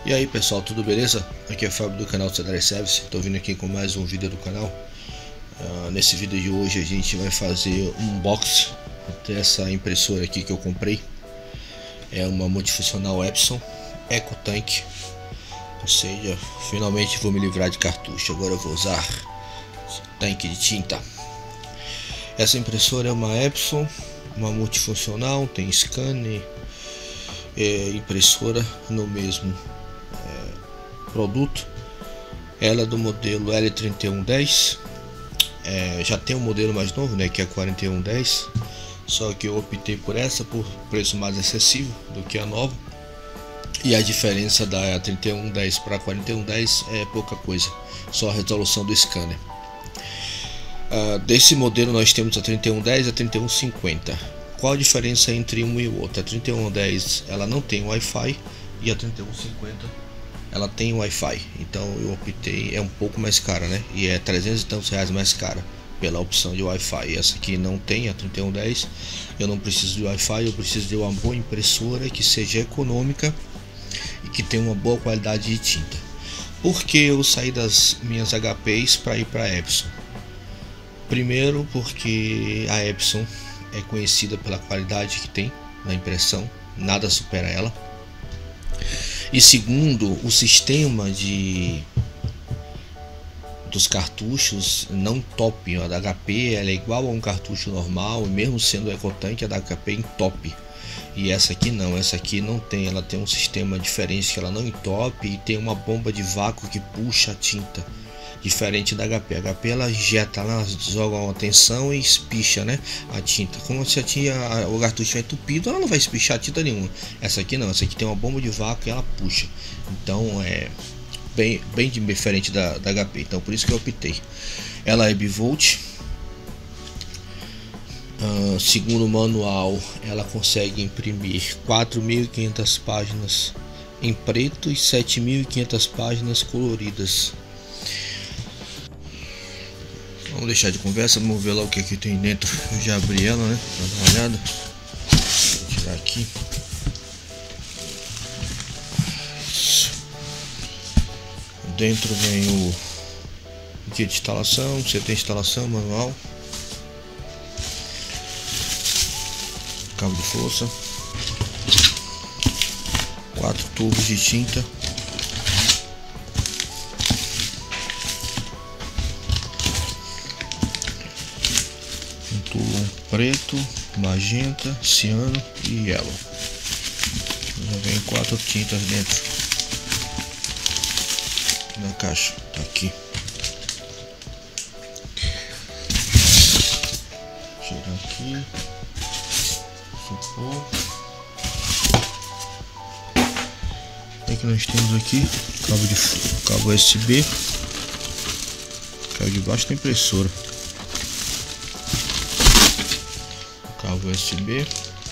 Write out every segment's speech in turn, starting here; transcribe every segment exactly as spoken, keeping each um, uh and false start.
E aí pessoal, tudo beleza? Aqui é o Fábio do canal Cedaria Service. Estou vindo aqui com mais um vídeo do canal. uh, Nesse vídeo de hoje a gente vai fazer um unboxing dessa impressora aqui que eu comprei. É uma multifuncional Epson EcoTank. Ou seja, finalmente vou me livrar de cartucho. Agora eu vou usar tanque de tinta. Essa impressora é uma Epson, uma multifuncional, tem scanner, é, impressora no mesmo é, produto. Ela é do modelo L trinta e um dez. É, já tem um modelo mais novo, né, que é quarenta e um dez, só que eu optei por essa por preço mais acessível do que a nova. E a diferença da trinta e um dez para quarenta e um dez é pouca coisa, só a resolução do scanner. Uh, desse modelo nós temos a trinta e um dez e a trinta e um cinquenta. Qual a diferença entre um e o outro? A trinta e um dez ela não tem Wi-Fi e a trinta e um cinquenta ela tem Wi-Fi. Então eu optei, é um pouco mais cara, né? E é trezentos e tantos reais mais cara pela opção de Wi-Fi. Essa aqui não tem, a trinta e um dez. Eu não preciso de Wi-Fi, eu preciso de uma boa impressora que seja econômica e que tenha uma boa qualidade de tinta. Por que eu saí das minhas H Ps para ir para a Epson? Primeiro porque a Epson é conhecida pela qualidade que tem na impressão, nada supera ela. E segundo, o sistema de dos cartuchos não top. A da H P ela é igual a um cartucho normal, e mesmo sendo EcoTank, a da H P entope. E essa aqui não, essa aqui não tem, ela tem um sistema diferente que ela não entope e tem uma bomba de vácuo que puxa a tinta. Diferente da H P, a H P ela injeta lá, joga uma tensão e espicha, né, a tinta. Como se a tinta, o cartucho estiver entupido, ela não vai espichar tinta nenhuma. Essa aqui não, essa aqui tem uma bomba de vácuo e ela puxa. Então é bem, bem diferente da, da H P. Então por isso que eu optei. Ela é bivolt. Uh, segundo o manual, ela consegue imprimir quatro mil e quinhentas páginas em preto e sete mil e quinhentas páginas coloridas. Vamos deixar de conversa, vamos ver lá o que aqui tem dentro. Eu já abri ela, né, pra dar uma olhada. Vou tirar aqui. Dentro vem o kit de instalação, C T de instalação, manual, cabo de força, quatro tubos de tinta, um tubo preto, magenta, ciano e yellow. Já vem quatro tintas dentro da caixa, tá aqui. Tirar aqui. Supor. É que nós temos aqui cabo de cabo U S B, cabo debaixo da impressora, cabo U S B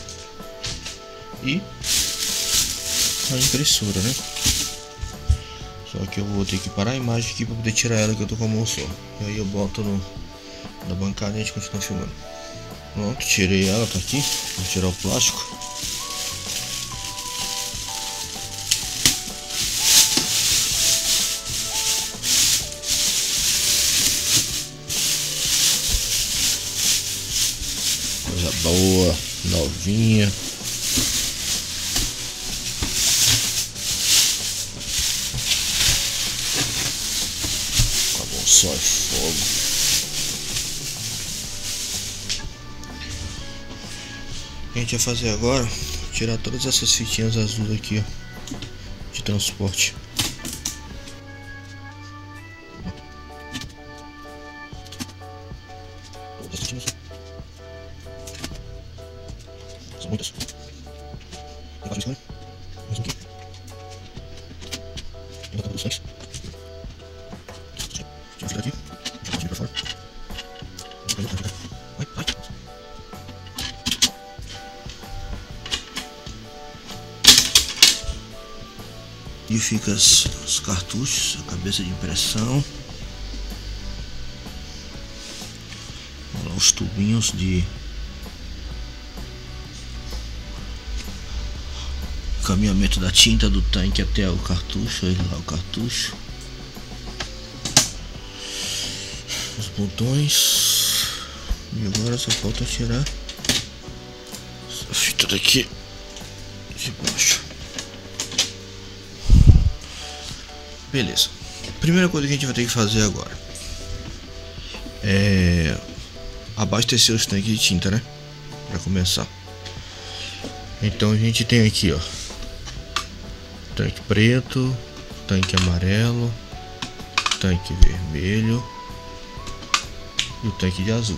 e a impressora, né? Só que eu vou ter que parar a imagem aqui para poder tirar ela, que eu tô com a mão só. E aí eu boto no na bancada e a gente continua filmando. Pronto, tirei ela, tá aqui. Vou tirar o plástico. Coisa boa, novinha. Acabou só de fogo. O que a gente vai fazer agora? Tirar todas essas fitinhas azuis aqui, ó, de transporte. Todas as fitinhas. São muitas. Tem quatro escamas. Mais um aqui. Tem outra produções. Tira a fita aqui. Deixa eu tirar pra fora. Vai, vai. E fica os, os cartuchos, a cabeça de impressão, os tubinhos de Caminhamento da tinta do tanque até o cartucho, ele lá o cartucho. Os botões. E agora só falta tirar essa fita daqui de baixo. Beleza. Primeira coisa que a gente vai ter que fazer agora é abastecer os tanques de tinta, né? Para começar. Então a gente tem aqui, ó, tanque preto, tanque amarelo, tanque vermelho e o tanque de azul.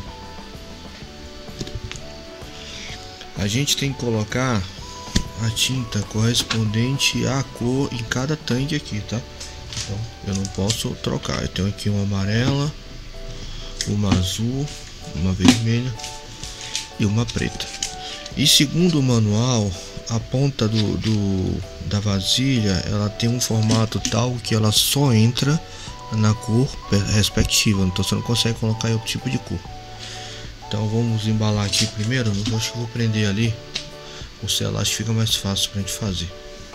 A gente tem que colocar a tinta correspondente à cor em cada tanque aqui, tá? Então eu não posso trocar. Eu tenho aqui uma amarela, uma azul, uma vermelha e uma preta. E segundo o manual, a ponta do, do da vasilha, ela tem um formato tal que ela só entra na cor respectiva, então você não consegue colocar em outro tipo de cor. Então vamos embalar aqui primeiro. Eu acho que vou prender ali o elástico, fica mais fácil pra gente fazer.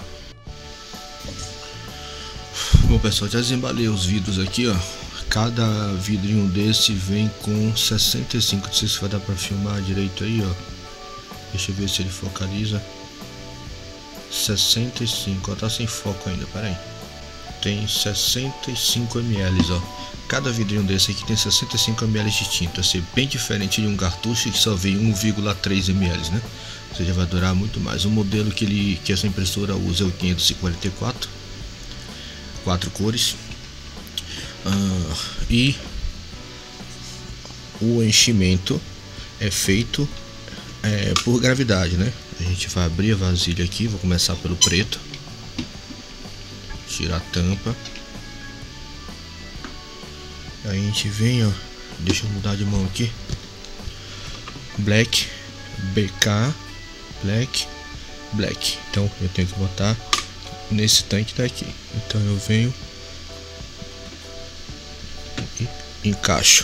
Bom pessoal, já desembalei os vidros aqui, ó. Cada vidrinho desse vem com sessenta e cinco. Não sei se vai dar pra filmar direito aí, ó. Deixa eu ver se ele focaliza. sessenta e cinco, ó, tá sem foco ainda, pera aí. Tem sessenta e cinco mililitros, ó. Cada vidrinho desse aqui tem sessenta e cinco mililitros de tinta. Vai ser bem diferente de um cartucho que só vem um vírgula três mililitros, né? Ou seja, vai durar muito mais. O modelo que, ele, que essa impressora usa é o quinhentos e quarenta e quatro. Quatro cores. Ah, e o enchimento é feito é, por gravidade, né? A gente vai abrir a vasilha aqui. Vou começar pelo preto. Tirar a tampa. Aí a gente vem, ó. Deixa eu mudar de mão aqui. Black, B K, Black, Black. Então eu tenho que botar nesse tanque daqui. Então eu venho e encaixo.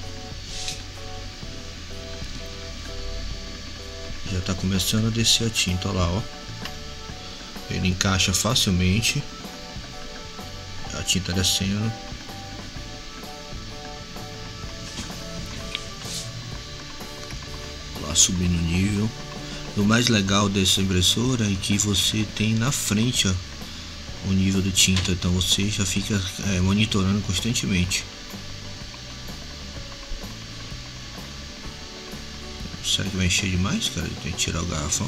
Já tá começando a descer a tinta, olha lá, ó. Ele encaixa facilmente. A tinta descendo. Lá subindo o nível. O mais legal dessa impressora é que você tem na frente, ó, o nível de tinta. Então você já fica é, monitorando constantemente. Será que vai encher demais, cara? Tem que tirar o garrafão.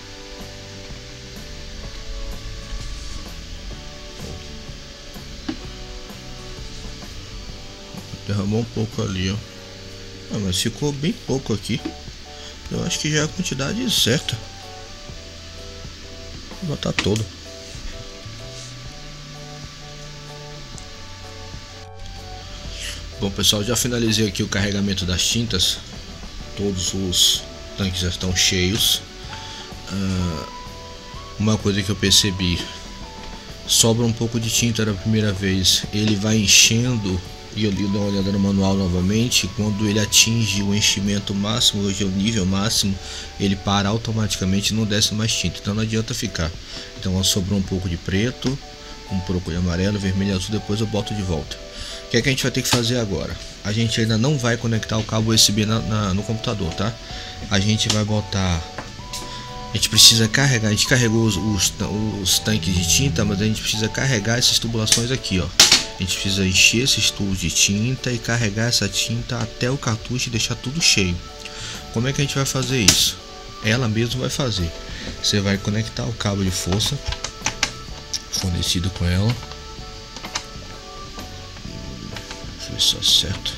Derramou um pouco ali, ó. Ah, mas ficou bem pouco aqui. Eu acho que já é a quantidade certa. Vou botar todo. Bom pessoal, já finalizei aqui o carregamento das tintas. Todos os tanques já estão cheios. Uh, uma coisa que eu percebi: sobra um pouco de tinta da primeira vez. Ele vai enchendo. E eu dou uma olhada no manual novamente. Quando ele atinge o enchimento máximo, hoje é o nível máximo, ele para automaticamente e não desce mais tinta. Então não adianta ficar. Então ó, sobrou um pouco de preto, um pouco de amarelo, vermelho e azul. Depois eu boto de volta. O que é que a gente vai ter que fazer agora? A gente ainda não vai conectar o cabo U S B na, na, no computador, tá? A gente vai botar... A gente precisa carregar, a gente carregou os, os, os tanques de tinta, mas a gente precisa carregar essas tubulações aqui, ó. A gente precisa encher esses tubos de tinta e carregar essa tinta até o cartucho e deixar tudo cheio. Como é que a gente vai fazer isso? Ela mesma vai fazer. Você vai conectar o cabo de força fornecido com ela. Deixa eu ver se acerto.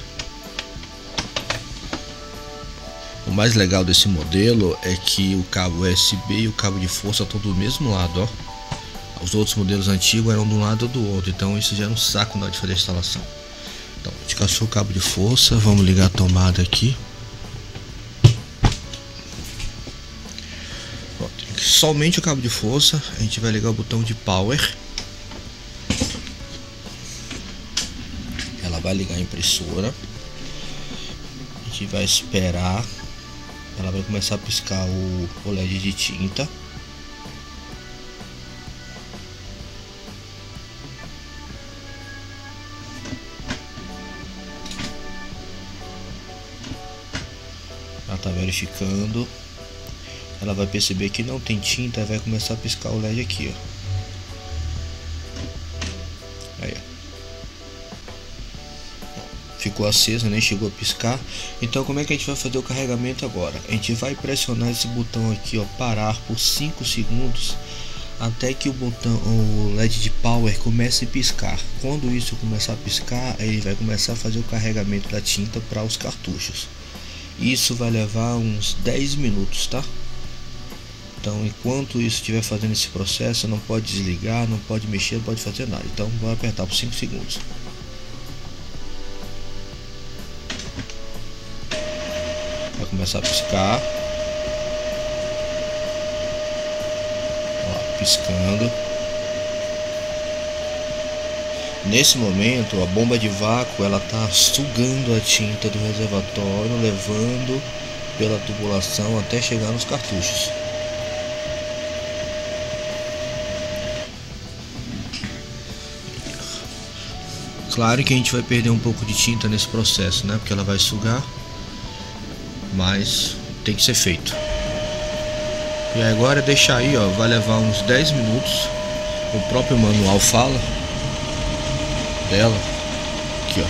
O mais legal desse modelo é que o cabo U S B e o cabo de força estão do mesmo lado, ó. Os outros modelos antigos eram de um lado ou do outro, então isso já era um saco na hora de fazer a instalação. Então a gente encaixou o cabo de força, vamos ligar a tomada aqui. Pronto, somente o cabo de força. A gente vai ligar o botão de power. Ela vai ligar a impressora. A gente vai esperar. Ela vai começar a piscar o, o L E D de tinta. Ela tá verificando. Ela vai perceber que não tem tinta e vai começar a piscar o L E D aqui, ó. Aí, ó. Ficou acesa, nem chegou a piscar. Então como é que a gente vai fazer o carregamento agora? A gente vai pressionar esse botão aqui, ó, parar por cinco segundos, até que o botão, o L E D de power comece a piscar. Quando isso começar a piscar, ele vai começar a fazer o carregamento da tinta para os cartuchos. Isso vai levar uns dez minutos, tá? Então enquanto isso estiver fazendo esse processo, não pode desligar, não pode mexer, não pode fazer nada. Então vou apertar por cinco segundos. Vai começar a piscar. Ó, piscando. Nesse momento a bomba de vácuo ela está sugando a tinta do reservatório, levando pela tubulação até chegar nos cartuchos. Claro que a gente vai perder um pouco de tinta nesse processo, né? Porque ela vai sugar, mas tem que ser feito. E agora deixar aí, ó, vai levar uns dez minutos. O próprio manual fala dela aqui, ó.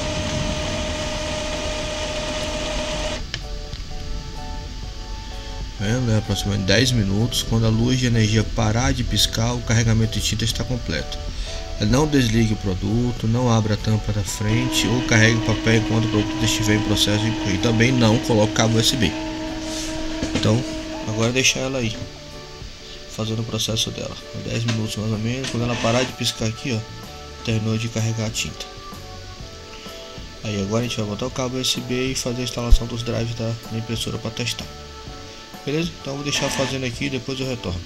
Vendo? É aproximadamente dez minutos. Quando a luz de energia parar de piscar, o carregamento de tinta está completo. Não desligue o produto, não abra a tampa da frente ou carregue o papel enquanto o produto estiver em processo de correio. Também não coloque cabo U S B. Então, agora deixar ela aí, fazendo o processo dela. dez minutos mais ou menos. Quando ela parar de piscar aqui, ó, terminou de carregar a tinta. Aí agora a gente vai botar o cabo U S B e fazer a instalação dos drives da impressora para testar. Beleza? Então eu vou deixar fazendo aqui e depois eu retorno.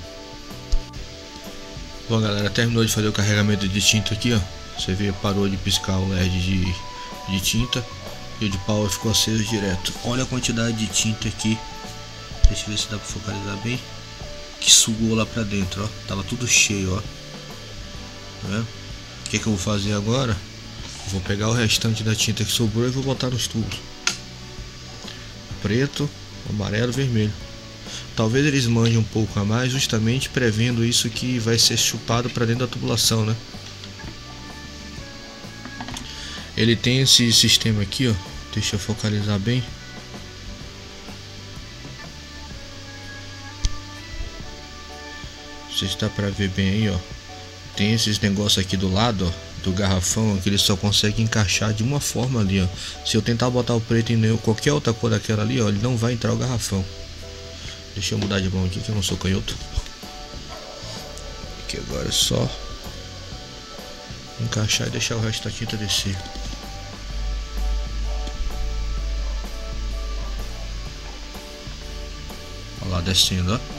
Bom galera, terminou de fazer o carregamento de tinta aqui, ó. Você vê, parou de piscar o L E D de, de tinta e o de power ficou aceso direto. Olha a quantidade de tinta aqui. Deixa eu ver se dá para focalizar bem. Que sugou lá pra dentro, ó. Tava tudo cheio, ó. Tá vendo? O que que eu vou fazer agora? Vou pegar o restante da tinta que sobrou e vou botar nos tubos. Preto, amarelo, vermelho. Talvez eles mandem um pouco a mais, justamente prevendo isso que vai ser chupado para dentro da tubulação, né? Ele tem esse sistema aqui, ó. Deixa eu focalizar bem. Não sei se dá para ver bem aí, ó. Tem esses negócios aqui do lado, ó, do garrafão, que ele só consegue encaixar de uma forma ali, ó. Se eu tentar botar o preto em qualquer outra cor daquela ali, ó, ele não vai entrar o garrafão. Deixa eu mudar de mão aqui que eu não sou canhoto. Aqui agora é só encaixar e deixar o resto da tinta descer. Olha lá descendo, ó.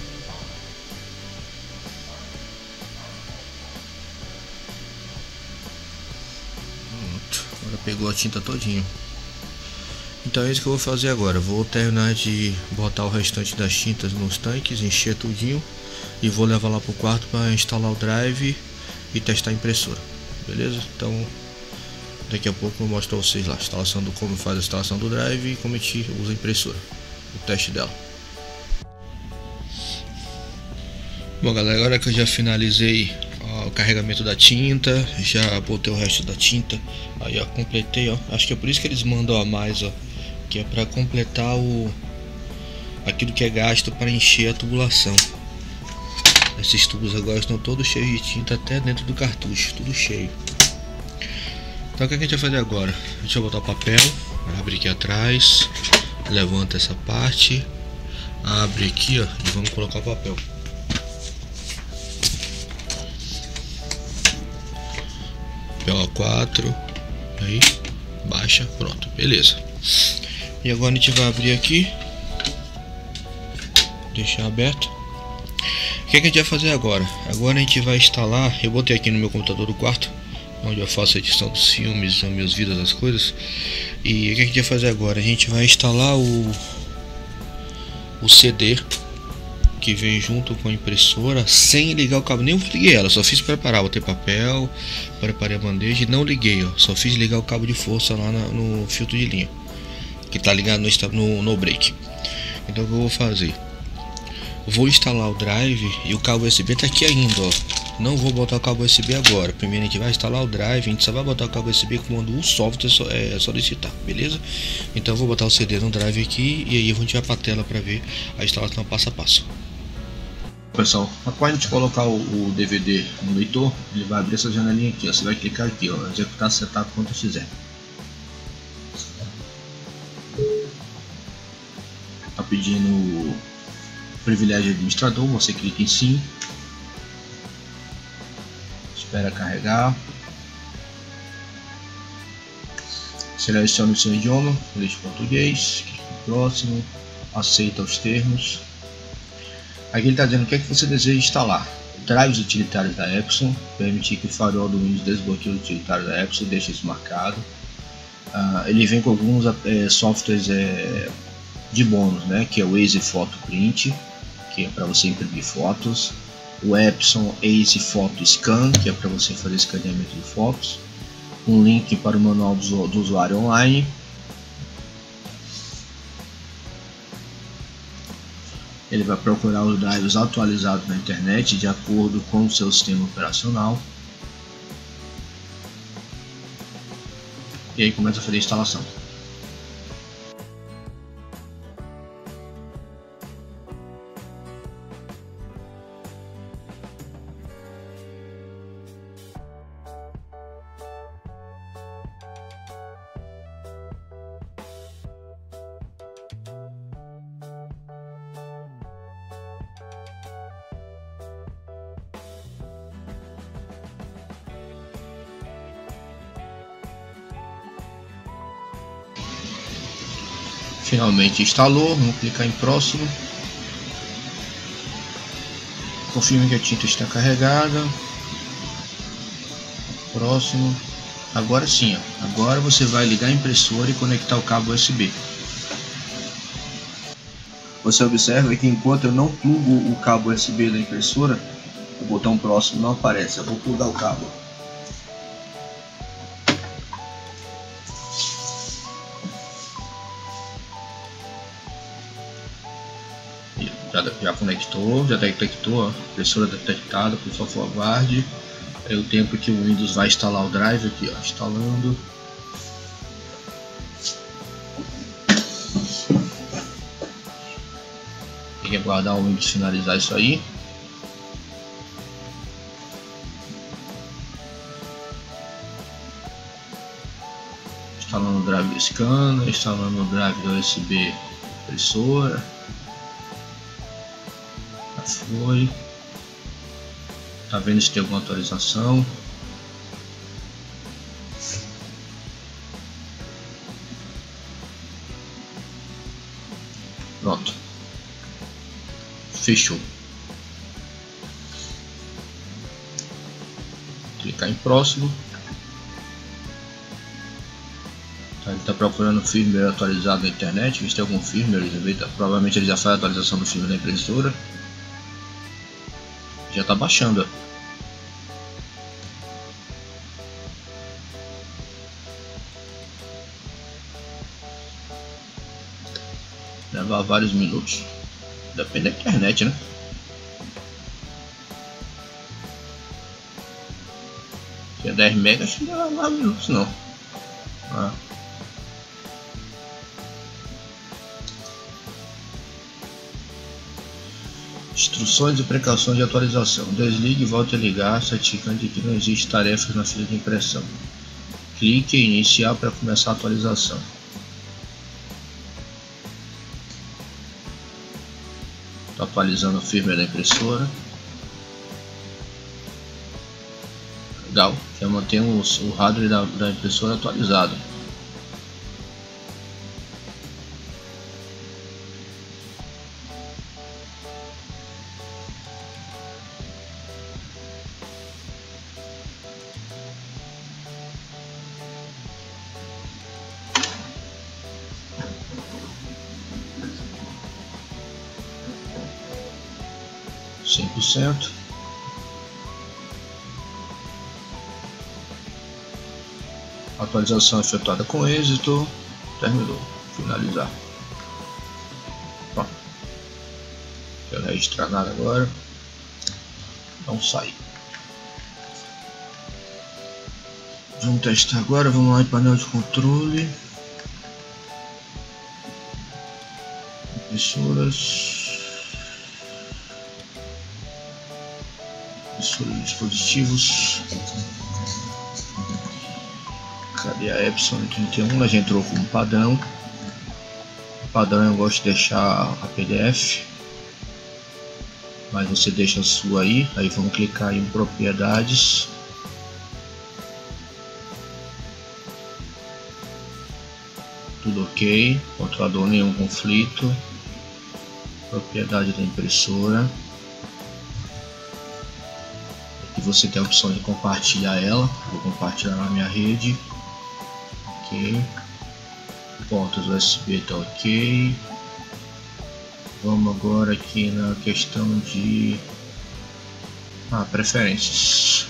Pronto. Agora pegou a tinta todinho. Então é isso que eu vou fazer agora. Vou terminar de botar o restante das tintas nos tanques, encher tudinho e vou levar lá pro quarto para instalar o drive e testar a impressora. Beleza? Então daqui a pouco eu mostro para vocês lá a instalação do como faz a instalação do drive e como a gente usa a impressora, o teste dela. Bom galera, agora que eu já finalizei ó, o carregamento da tinta, já botei o resto da tinta, aí ó, completei, ó. Acho que é por isso que eles mandam a mais, ó, que é para completar o aquilo que é gasto para encher a tubulação. Esses tubos agora estão todos cheios de tinta até dentro do cartucho, tudo cheio. Então o que a gente vai fazer agora? Deixa eu botar o papel, abre aqui atrás, levanta essa parte, abre aqui, ó, e vamos colocar o papel. Papel A quatro, aí baixa, pronto, beleza. E agora a gente vai abrir aqui, deixar aberto. O que, é que a gente vai fazer agora? Agora a gente vai instalar, eu botei aqui no meu computador do quarto, onde eu faço a edição dos filmes, meus vídeos, das coisas. E o que a gente vai fazer agora? A gente vai instalar o, o C D que vem junto com a impressora, sem ligar o cabo. Nem liguei ela, só fiz preparar, botei papel, preparei a bandeja e não liguei, ó. Só fiz ligar o cabo de força lá na, no filtro de linha. que está ligado no, no, no break. Então o que eu vou fazer? Vou instalar o drive e o cabo U S B está aqui ainda, ó. Não vou botar o cabo U S B agora. Primeiro a gente vai instalar o drive, a gente só vai botar o cabo U S B quando o software é, solicitar, beleza? Então eu vou botar o C D no drive aqui e aí a gente vai para a tela para ver a instalação passo a passo. Pessoal, após a gente colocar o, o D V D no leitor, ele vai abrir essa janelinha aqui, ó. Você vai clicar aqui, ó, executar setup quando quiser. Tá pedindo privilégio administrador, você clica em sim. Espera carregar. Selecione o seu idioma, deixe português, clique em próximo, aceita os termos. Aqui ele está dizendo o que é que você deseja instalar. Drives utilitários da Epson, permitir que o farol do Windows desbloqueie o utilitário da Epson, deixa isso marcado. Uh, ele vem com alguns é, softwares é, de bônus, né, que é o Easy Photo Print, que é para você imprimir fotos, o Epson Easy Photo Scan, que é para você fazer escaneamento de fotos, um link para o manual do, do usuário online. Ele vai procurar os drives atualizados na internet de acordo com o seu sistema operacional. E aí começa a fazer a instalação. Finalmente instalou, vamos clicar em próximo. Confirme que a tinta está carregada. Próximo. Agora sim, ó. Agora você vai ligar a impressora e conectar o cabo U S B. Você observa que enquanto eu não plugo o cabo U S B da impressora, o botão próximo não aparece. Eu vou plugar o cabo. Já, já conectou, já detectou, ó, impressora detectada, por favor aguarde. É o tempo que o Windows vai instalar o drive aqui, ó, instalando. Tem que aguardar o Windows finalizar isso aí. Instalando o drive do scanner, instalando o drive do U S B impressora. Foi. Tá vendo se tem alguma atualização? Pronto. Fechou. Clicar em próximo. Tá, ele está procurando o firmware atualizado na internet. Ver se tem algum firmware. Ele, provavelmente ele já faz a atualização do firmware da impressora. Já está baixando. Leva vários minutos. Depende da internet, né? Se é dez megas, acho que não leva mais minutos não. Ah. Instruções e precauções de atualização. Desligue e volte a ligar, certificando que não existe tarefas na fila de impressão. Clique em iniciar para começar a atualização. Estou atualizando o firmware da impressora. Legal, já mantemos o hardware da, da impressora atualizado. cem por cento. Atualização efetuada com êxito. Terminou. Finalizar. Pronto. Não quero registrar nada agora. Não sai. Vamos testar agora. Vamos lá em painel de controle. Impressoras. Impressora de dispositivos. Cadê a Epson trinta e um? A gente entrou como padrão. O padrão eu gosto de deixar a P D F, mas você deixa a sua aí. Aí vamos clicar em propriedades. Tudo ok, controlador nenhum conflito. Propriedade da impressora. Aqui você tem a opção de compartilhar ela. Vou compartilhar na minha rede. Ok. Pontos U S B tá ok. Vamos agora aqui na questão de ah, preferências.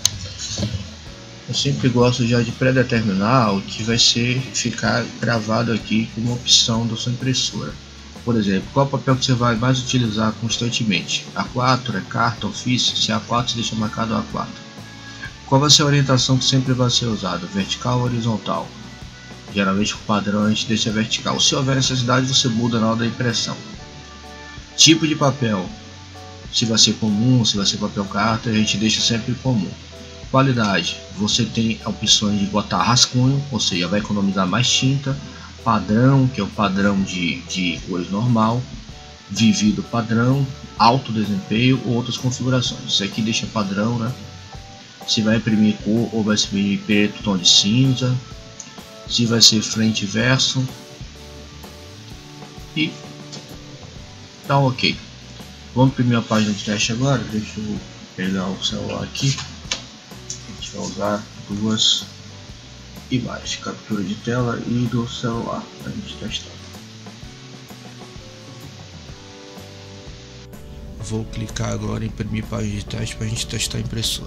Eu sempre gosto já de pré-determinar o que vai ser ficar gravado aqui como opção da sua impressora. Por exemplo, qual papel que você vai mais utilizar constantemente? A quatro, é carta, ofício? Se é A quatro, você deixa marcado A quatro. Qual vai ser a orientação que sempre vai ser usada? Vertical ou horizontal? Geralmente o padrão a gente deixa vertical. Se houver necessidade, você muda na hora da impressão. Tipo de papel, se vai ser comum, se vai ser papel carta, a gente deixa sempre comum. Qualidade, você tem opções de botar rascunho, ou seja, vai economizar mais tinta. Padrão, que é o padrão de, de cores normal. Vivido padrão, alto desempenho ou outras configurações. Isso aqui deixa padrão, né? Se vai imprimir cor ou vai imprimir preto, tom de cinza. Se vai ser frente e verso. E tá ok. Vamos imprimir a página de teste agora. Deixa eu pegar o celular aqui. A gente vai usar duas imagens, captura de tela e do celular para a gente testar. Vou clicar agora em imprimir página de teste para a gente testar a impressora.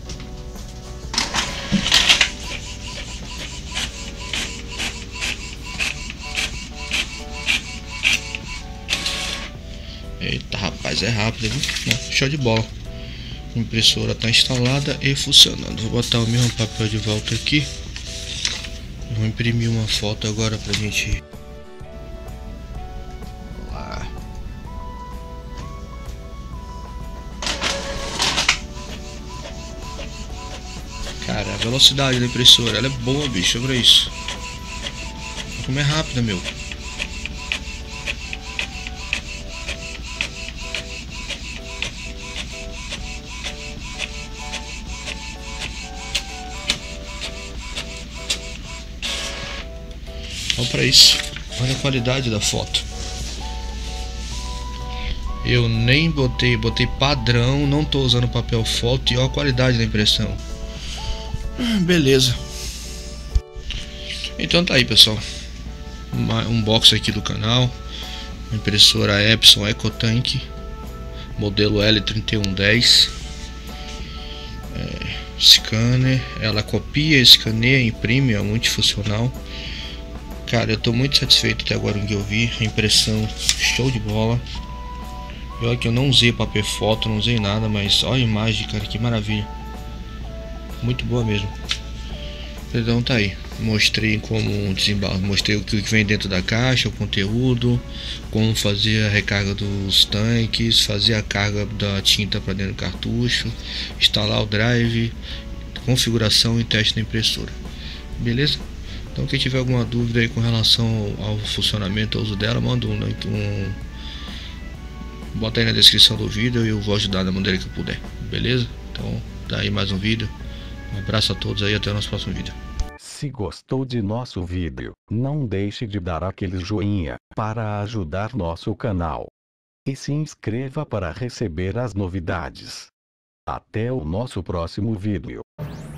Eita, rapaz, é rápido, viu? Show de bola. A impressora está instalada e funcionando. Vou botar o mesmo papel de volta aqui. Vou imprimir uma foto agora pra gente. Vamos lá. Cara, a velocidade da impressora, ela é boa, bicho, olha isso. Como é rápida, meu. Olha para isso, olha a qualidade da foto. Eu nem botei, botei padrão, não tô usando papel foto e olha a qualidade da impressão. Beleza. Então tá aí, pessoal. Um box aqui do canal. Impressora Epson EcoTank, modelo L trinta e um dez. É, scanner, ela copia, escaneia, imprime, é multifuncional. Cara, eu tô muito satisfeito até agora com o que eu vi. A impressão show de bola. Olha que eu não usei papel foto, não usei nada, mas olha a imagem, cara, que maravilha. Muito boa mesmo. Então tá aí. Mostrei como desembalar, mostrei o que vem dentro da caixa, o conteúdo, como fazer a recarga dos tanques, fazer a carga da tinta para dentro do cartucho, instalar o drive, configuração e teste da impressora. Beleza? Então quem tiver alguma dúvida aí com relação ao funcionamento, ao uso dela, manda um, um bota aí na descrição do vídeo e eu vou ajudar da maneira que eu puder, beleza? Então tá aí mais um vídeo, um abraço a todos aí, até o nosso próximo vídeo. Se gostou de nosso vídeo, não deixe de dar aquele joinha para ajudar nosso canal e se inscreva para receber as novidades. Até o nosso próximo vídeo.